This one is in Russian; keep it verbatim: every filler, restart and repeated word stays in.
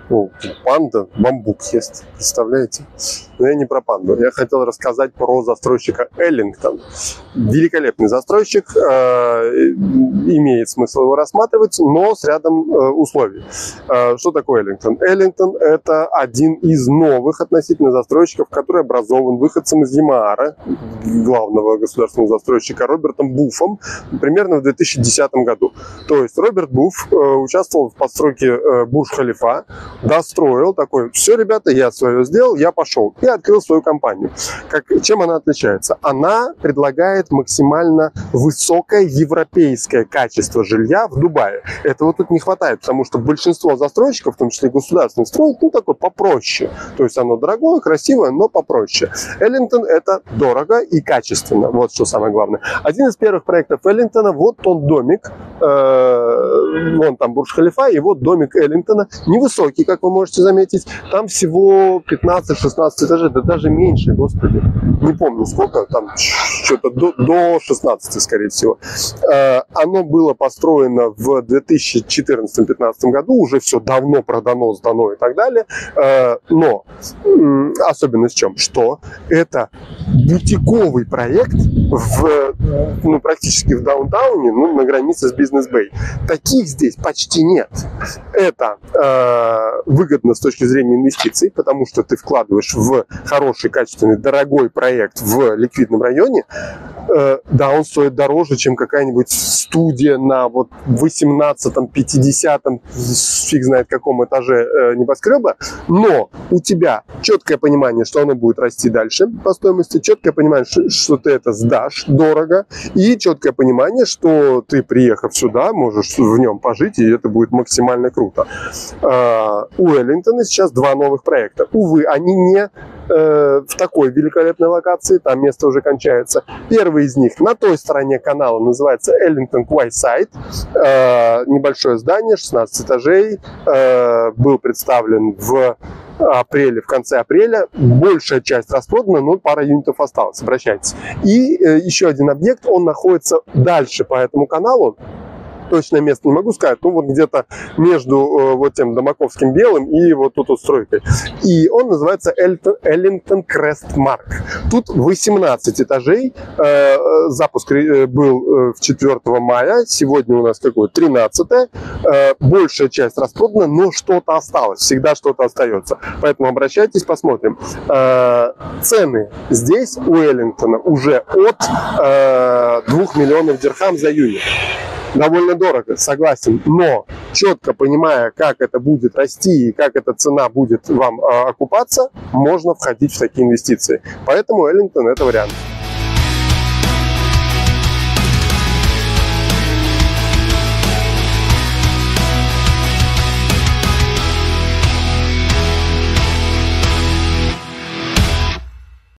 О, панда бамбук ест, представляете? Но я не про панду. Я хотел рассказать про застройщика Эллингтон. Великолепный застройщик, э, имеет смысл его рассматривать, но с рядом э, условий. Э, что такое Эллингтон? Эллингтон — это один из новых относительно застройщиков, который образован выходцем из Ямаара, главного государственного застройщика, Робертом Буфом, примерно в две тысячи десятом году. То есть Роберт Буф э, участвовал в постройке э, Бурдж-Халифа, достроил такой: все, ребята, я свое сделал, я пошел, и открыл свою компанию. Как, чем она отличается? Она предлагает максимально высокое европейское качество жилья в Дубае. Этого тут не хватает, потому что большинство застройщиков, в том числе государственных, строят, ну, такое попроще. То есть оно дорогое, красивое, но попроще. Эллингтон — это дорого и качественно. Вот что самое главное. Один из первых проектов Эллингтона, вот он домик, э, вон там Бурдж-Халифа, и вот домик Эллингтона, невысокий, как вы можете заметить. Там всего пятнадцать-шестнадцать этажей, да даже меньше, господи. Не помню сколько, там что-то до, до шестнадцати, скорее всего. Э, оно было построено в две тысячи четырнадцатом-пятнадцатом году, уже все давно продано, сдано и так далее. Э, но э, особенность в чем? Что это бутиковый проект в, ну, практически в даунтауне, ну, на границе с Бизнес-Бэй. Таких здесь почти нет. Это э, выгодно с точки зрения инвестиций, потому что ты вкладываешь в хороший, качественный, дорогой проект в ликвидном районе. Э, да, он стоит дороже, чем какая-нибудь студия на вот восемнадцатом, пятидесятом, фиг знает каком этаже э, небоскреба, но у тебя четкое понимание, что оно будет расти дальше по стоимости, четкое понимание, что, что ты это сдашь дорого, и четкое понимание, что ты, приехав сюда, можешь в нем пожить, и это будет максимально круто. Э, у Эллингтона сейчас два новых проекта. Увы, они не э, в такой великолепной локации, там место уже кончается. Первый из них на той стороне канала называется Эллингтон Квайсайд. Э, небольшое здание, шестнадцать этажей, э, был представлен в апреле, в конце апреля. Большая часть распродана, но пара юнитов осталось, обращайтесь. И э, еще один объект, он находится дальше по этому каналу. Точное место не могу сказать, ну вот где-то между э, вот тем Дамаковским белым и вот тут вот стройкой. И он называется Эллингтон Крестмарк. Тут восемнадцать этажей. Э, запуск был четвёртого мая. Сегодня у нас какое? тринадцатое. Э, большая часть распродана, но что-то осталось. Всегда что-то остается. Поэтому обращайтесь, посмотрим. Э, цены здесь у Эллингтона уже от э, двух миллионов дирхам за юнит. Довольно дорого, согласен, но четко понимая, как это будет расти и как эта цена будет вам э, окупаться, можно входить в такие инвестиции. Поэтому Эллингтон — это вариант.